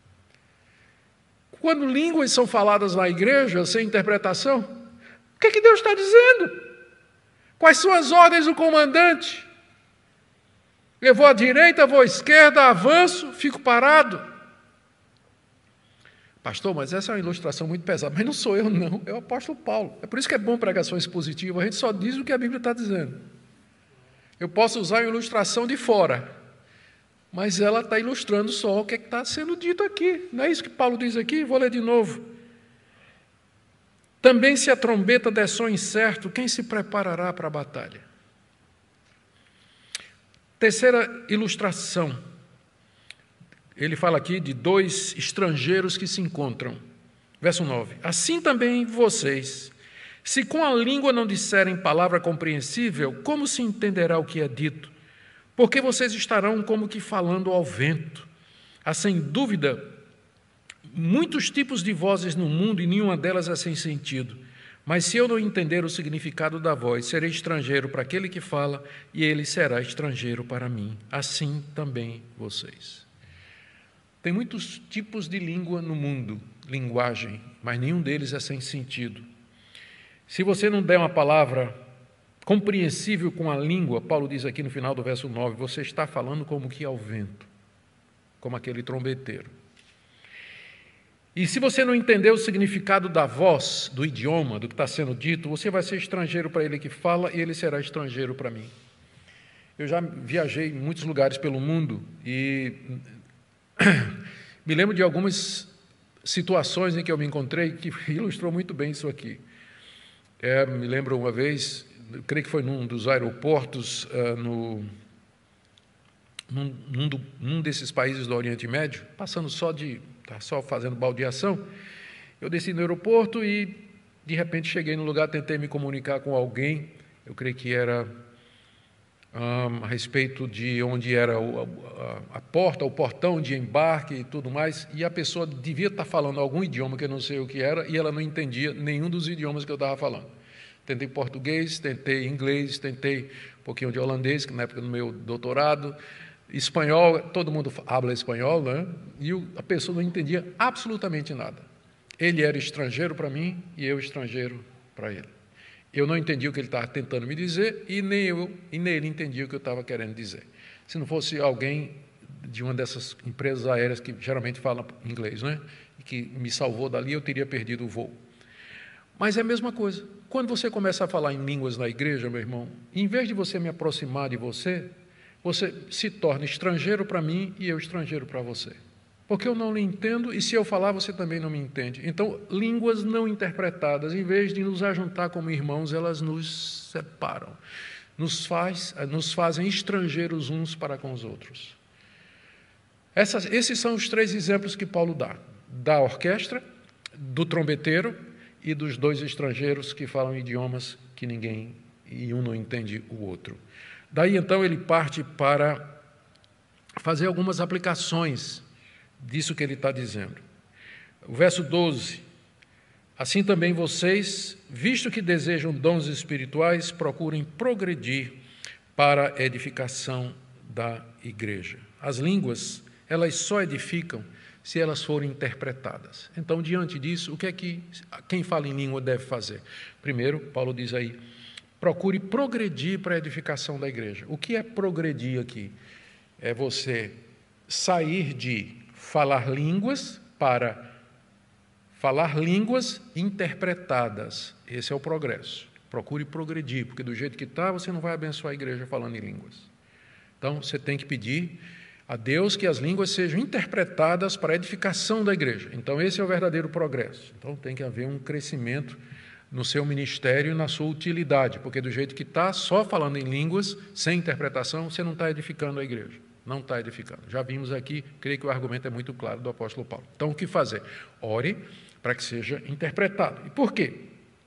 Quando línguas são faladas na igreja, sem interpretação, o que é que Deus está dizendo? Quais são as ordens do comandante? Eu vou à direita, vou à esquerda, avanço, fico parado. Pastor, mas essa é uma ilustração muito pesada. Mas não sou eu, não. É o apóstolo Paulo. É por isso que é bom pregação expositiva. A gente só diz o que a Bíblia está dizendo. Eu posso usar a ilustração de fora, mas ela está ilustrando só o que está sendo dito aqui. Não é isso que Paulo diz aqui? Vou ler de novo. Também se a trombeta der som incerto, quem se preparará para a batalha? Terceira ilustração, ele fala aqui de dois estrangeiros que se encontram. Verso nove. Assim também vocês, se com a língua não disserem palavra compreensível, como se entenderá o que é dito? Porque vocês estarão como que falando ao vento. Há sem dúvida muitos tipos de vozes no mundo e nenhuma delas é sem sentido. Mas se eu não entender o significado da voz, serei estrangeiro para aquele que fala, e ele será estrangeiro para mim. Assim também vocês. Tem muitos tipos de língua no mundo, linguagem, mas nenhum deles é sem sentido. Se você não der uma palavra compreensível com a língua, Paulo diz aqui no final do verso nove, você está falando como que ao vento, como aquele trombeteiro. E se você não entender o significado da voz, do idioma, do que está sendo dito, você vai ser estrangeiro para ele que fala e ele será estrangeiro para mim. Eu já viajei em muitos lugares pelo mundo e me lembro de algumas situações em que eu me encontrei que ilustrou muito bem isso aqui. É, me lembro uma vez, creio que foi num dos aeroportos uh, no, num, num, do, num desses países do Oriente Médio, passando só de, tá só fazendo baldeação. Eu desci no aeroporto e, de repente, cheguei no lugar, tentei me comunicar com alguém, eu creio que era um, a respeito de onde era o, a, a porta, o portão de embarque e tudo mais, e a pessoa devia estar falando algum idioma que eu não sei o que era, e ela não entendia nenhum dos idiomas que eu estava falando. Tentei português, tentei inglês, tentei um pouquinho de holandês, que na época do meu doutorado, espanhol, todo mundo habla espanhol, né? E a pessoa não entendia absolutamente nada. Ele era estrangeiro para mim e eu estrangeiro para ele. Eu não entendia o que ele estava tentando me dizer e nem eu e nem ele entendia o que eu estava querendo dizer. Se não fosse alguém de uma dessas empresas aéreas que geralmente fala inglês, né? E que me salvou dali, eu teria perdido o voo. Mas é a mesma coisa. Quando você começa a falar em línguas na igreja, meu irmão, em vez de você me aproximar de você, você se torna estrangeiro para mim e eu estrangeiro para você. Porque eu não lhe entendo e se eu falar, você também não me entende. Então, línguas não interpretadas, em vez de nos ajuntar como irmãos, elas nos separam. Nos, faz, nos fazem estrangeiros uns para com os outros. Essas, esses são os três exemplos que Paulo dá. Da orquestra, do trombeteiro e dos dois estrangeiros que falam idiomas que ninguém, e um não entende o outro. Daí, então, ele parte para fazer algumas aplicações disso que ele está dizendo. O verso doze. Assim também vocês, visto que desejam dons espirituais, procurem progredir para a edificação da igreja. As línguas, elas só edificam se elas forem interpretadas. Então, diante disso, o que é que quem fala em língua deve fazer? Primeiro, Paulo diz aí, procure progredir para a edificação da igreja. O que é progredir aqui? É você sair de falar línguas para falar línguas interpretadas. Esse é o progresso. Procure progredir, porque do jeito que está, você não vai abençoar a igreja falando em línguas. Então, você tem que pedir a Deus que as línguas sejam interpretadas para a edificação da igreja. Então, esse é o verdadeiro progresso. Então, tem que haver um crescimento no seu ministério e na sua utilidade, porque do jeito que está, só falando em línguas, sem interpretação, você não está edificando a igreja. Não está edificando. Já vimos aqui, creio que o argumento é muito claro do apóstolo Paulo. Então, o que fazer? Ore para que seja interpretado. E por quê?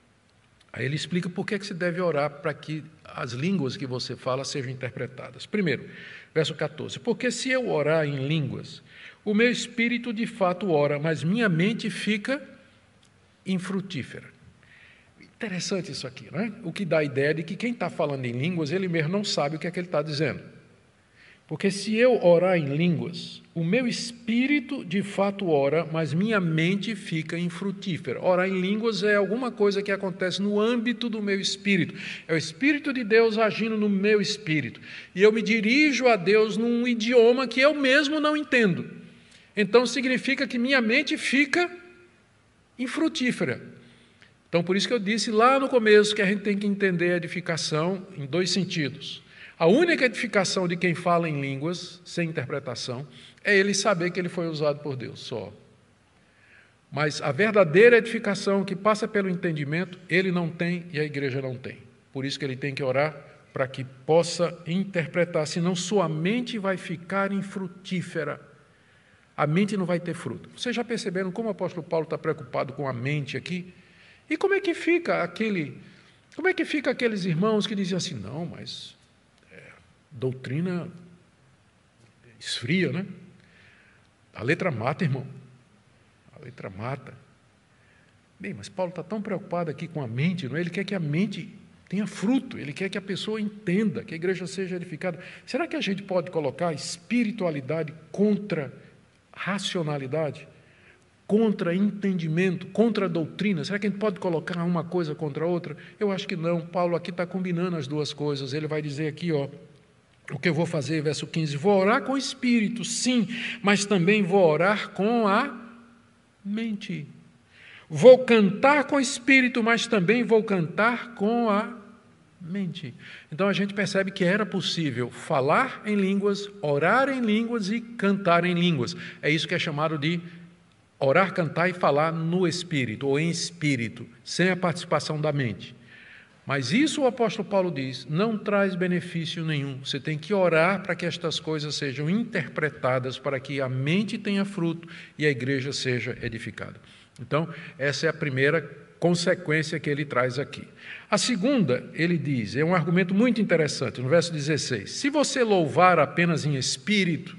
Aí ele explica por que se deve orar para que as línguas que você fala sejam interpretadas. Primeiro, verso catorze. Porque se eu orar em línguas, o meu espírito de fato ora, mas minha mente fica infrutífera. Interessante isso aqui, não é? O que dá a ideia de que quem está falando em línguas, ele mesmo não sabe o que é que ele está dizendo. Porque se eu orar em línguas, o meu espírito de fato ora, mas minha mente fica infrutífera. Orar em línguas é alguma coisa que acontece no âmbito do meu espírito. É o Espírito de Deus agindo no meu espírito. E eu me dirijo a Deus num idioma que eu mesmo não entendo. Então significa que minha mente fica infrutífera. Então por isso que eu disse lá no começo que a gente tem que entender a edificação em dois sentidos. A única edificação de quem fala em línguas, sem interpretação, é ele saber que ele foi usado por Deus, só. Mas a verdadeira edificação que passa pelo entendimento, ele não tem e a igreja não tem. Por isso que ele tem que orar para que possa interpretar, senão sua mente vai ficar infrutífera. A mente não vai ter fruto. Vocês já perceberam como o apóstolo Paulo está preocupado com a mente aqui? E como é que fica aquele, como é que fica aqueles irmãos que dizem assim, não, mas doutrina esfria, né? A letra mata, irmão. A letra mata. Bem, mas Paulo está tão preocupado aqui com a mente, não é? Ele quer que a mente tenha fruto, ele quer que a pessoa entenda, que a igreja seja edificada. Será que a gente pode colocar espiritualidade contra racionalidade? Contra entendimento, contra doutrina? Será que a gente pode colocar uma coisa contra a outra? Eu acho que não. Paulo aqui está combinando as duas coisas. Ele vai dizer aqui, ó, o que eu vou fazer, verso quinze, vou orar com o espírito, sim, mas também vou orar com a mente. Vou cantar com o espírito, mas também vou cantar com a mente. Então a gente percebe que era possível falar em línguas, orar em línguas e cantar em línguas. É isso que é chamado de orar, cantar e falar no espírito, ou em espírito, sem a participação da mente. Mas isso o apóstolo Paulo diz, não traz benefício nenhum. Você tem que orar para que estas coisas sejam interpretadas, para que a mente tenha fruto e a igreja seja edificada. Então, essa é a primeira consequência que ele traz aqui. A segunda, ele diz, é um argumento muito interessante, no verso dezesseis. Se você louvar apenas em espírito,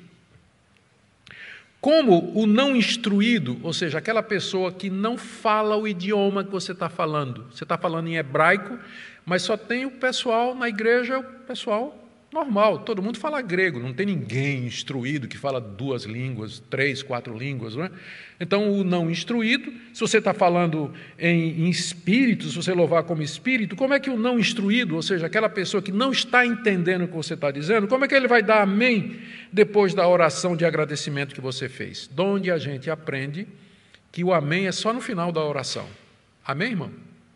como o não instruído, ou seja, aquela pessoa que não fala o idioma que você está falando. Você está falando em hebraico, mas só tem o pessoal na igreja, o pessoal normal. Todo mundo fala grego, não tem ninguém instruído que fala duas línguas, três, quatro línguas. Não é? Então, o não instruído, se você está falando em, em espírito, se você louvar como espírito, como é que o não instruído, ou seja, aquela pessoa que não está entendendo o que você está dizendo, como é que ele vai dar amém depois da oração de agradecimento que você fez? Donde a gente aprende que o amém é só no final da oração. Amém, irmão?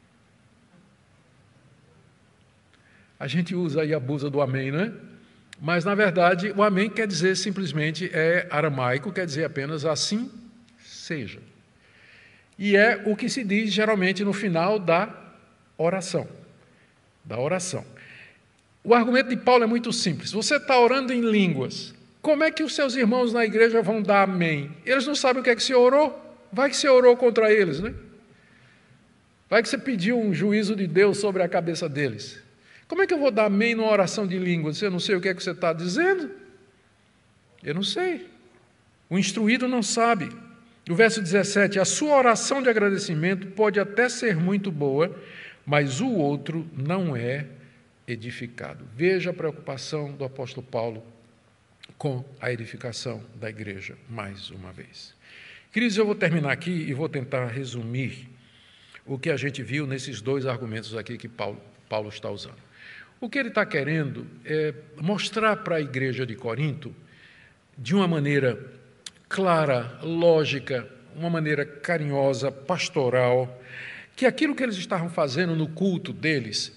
A gente usa e abusa do amém, não é? Mas, na verdade, o amém quer dizer simplesmente, é aramaico, quer dizer apenas assim seja. E é o que se diz geralmente no final da oração. Da oração. O argumento de Paulo é muito simples. Você está orando em línguas. Como é que os seus irmãos na igreja vão dar amém? Eles não sabem o que é que você orou? Vai que você orou contra eles, né? Vai que você pediu um juízo de Deus sobre a cabeça deles. Como é que eu vou dar amém numa oração de línguas? Eu não sei o que é que você está dizendo? Eu não sei. O instruído não sabe. No verso dezessete, a sua oração de agradecimento pode até ser muito boa, mas o outro não é edificado. Veja a preocupação do apóstolo Paulo com a edificação da igreja, mais uma vez. Queridos, eu vou terminar aqui e vou tentar resumir o que a gente viu nesses dois argumentos aqui que Paulo, Paulo está usando. O que ele está querendo é mostrar para a igreja de Corinto, de uma maneira clara, lógica, uma maneira carinhosa, pastoral, que aquilo que eles estavam fazendo no culto deles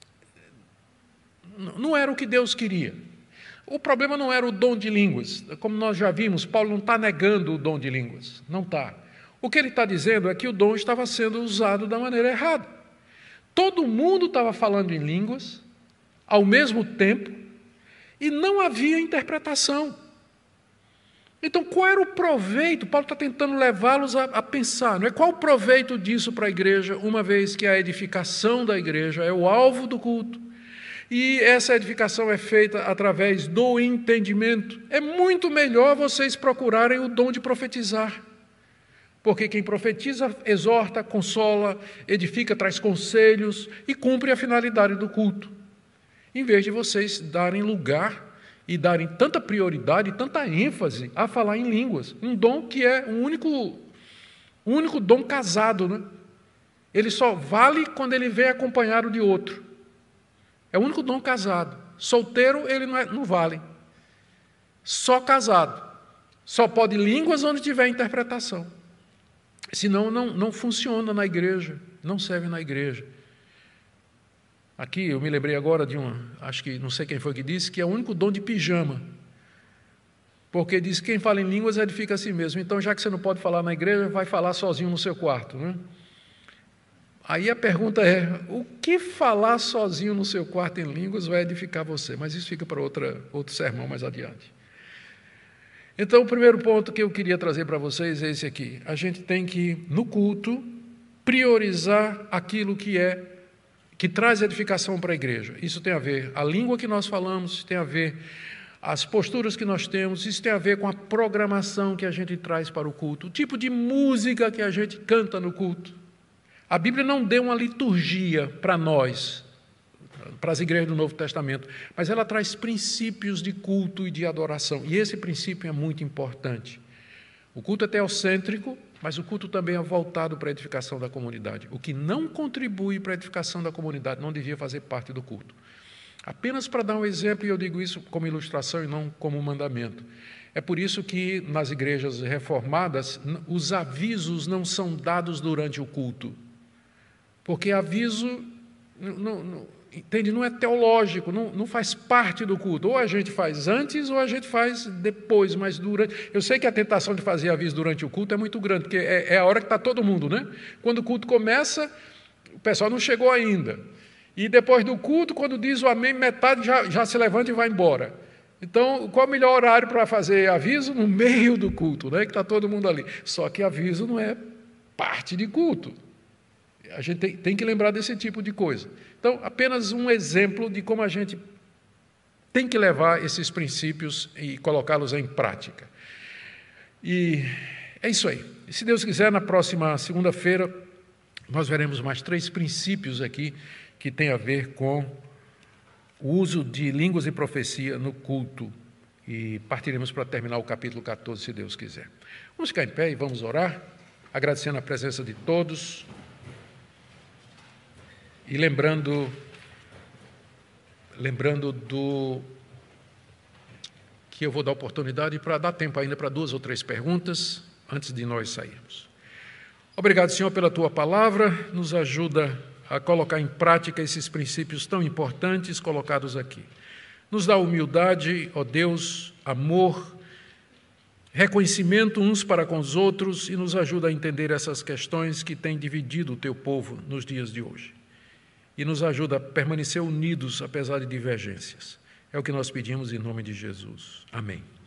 não era o que Deus queria. O problema não era o dom de línguas. Como nós já vimos, Paulo não está negando o dom de línguas. Não está. O que ele está dizendo é que o dom estava sendo usado da maneira errada. Todo mundo estava falando em línguas, ao mesmo tempo, e não havia interpretação. Então, qual era o proveito? Paulo está tentando levá-los a, a pensar, não é? Qual o proveito disso para a igreja, uma vez que a edificação da igreja é o alvo do culto, e essa edificação é feita através do entendimento? É muito melhor vocês procurarem o dom de profetizar, porque quem profetiza exorta, consola, edifica, traz conselhos e cumpre a finalidade do culto, em vez de vocês darem lugar e darem tanta prioridade, tanta ênfase a falar em línguas, um dom que é um único, um único dom casado, né? Ele só vale quando ele vem acompanhado de outro. É o único dom casado. Solteiro, ele não, é, não vale. Só casado. Só pode línguas onde tiver interpretação. Senão, não, não funciona na igreja, não serve na igreja. Aqui, eu me lembrei agora de uma, acho que, não sei quem foi que disse, que é o único dom de pijama. Porque diz que quem fala em línguas edifica a si mesmo. Então, já que você não pode falar na igreja, vai falar sozinho no seu quarto, né? Aí a pergunta é, o que falar sozinho no seu quarto em línguas vai edificar você? Mas isso fica para outra, outro sermão mais adiante. Então, o primeiro ponto que eu queria trazer para vocês é esse aqui. A gente tem que, no culto, priorizar aquilo que é que traz edificação para a igreja. Isso tem a ver a língua que nós falamos, isso tem a ver as posturas que nós temos, isso tem a ver com a programação que a gente traz para o culto, o tipo de música que a gente canta no culto. A Bíblia não deu uma liturgia para nós, para as igrejas do Novo Testamento, mas ela traz princípios de culto e de adoração, e esse princípio é muito importante. O culto é teocêntrico, mas o culto também é voltado para a edificação da comunidade. O que não contribui para a edificação da comunidade não devia fazer parte do culto. Apenas para dar um exemplo, e eu digo isso como ilustração e não como mandamento. É por isso que nas igrejas reformadas, os avisos não são dados durante o culto. Porque aviso, não, não, entende, não é teológico, não, não faz parte do culto. Ou a gente faz antes ou a gente faz depois, mas durante... Eu sei que a tentação de fazer aviso durante o culto é muito grande, porque é, é a hora que está todo mundo, né? Quando o culto começa, o pessoal não chegou ainda. E depois do culto, quando diz o amém, metade já, já se levanta e vai embora. Então, qual é o melhor horário para fazer aviso? No meio do culto, né? Que está todo mundo ali. Só que aviso não é parte de culto. A gente tem, tem que lembrar desse tipo de coisa. Então, apenas um exemplo de como a gente tem que levar esses princípios e colocá-los em prática. E é isso aí. E se Deus quiser, na próxima segunda-feira, nós veremos mais três princípios aqui que tem a ver com o uso de línguas e profecia no culto. E partiremos para terminar o capítulo catorze, se Deus quiser. Vamos ficar em pé e vamos orar, agradecendo a presença de todos e lembrando, lembrando do que eu vou dar oportunidade para dar tempo ainda para duas ou três perguntas antes de nós sairmos. Obrigado, Senhor, pela Tua palavra, nos ajuda a colocar em prática esses princípios tão importantes colocados aqui. Nos dá humildade, ó Deus, amor, reconhecimento uns para com os outros e nos ajuda a entender essas questões que têm dividido o Teu povo nos dias de hoje. E nos ajuda a permanecer unidos apesar de divergências. É o que nós pedimos em nome de Jesus. Amém.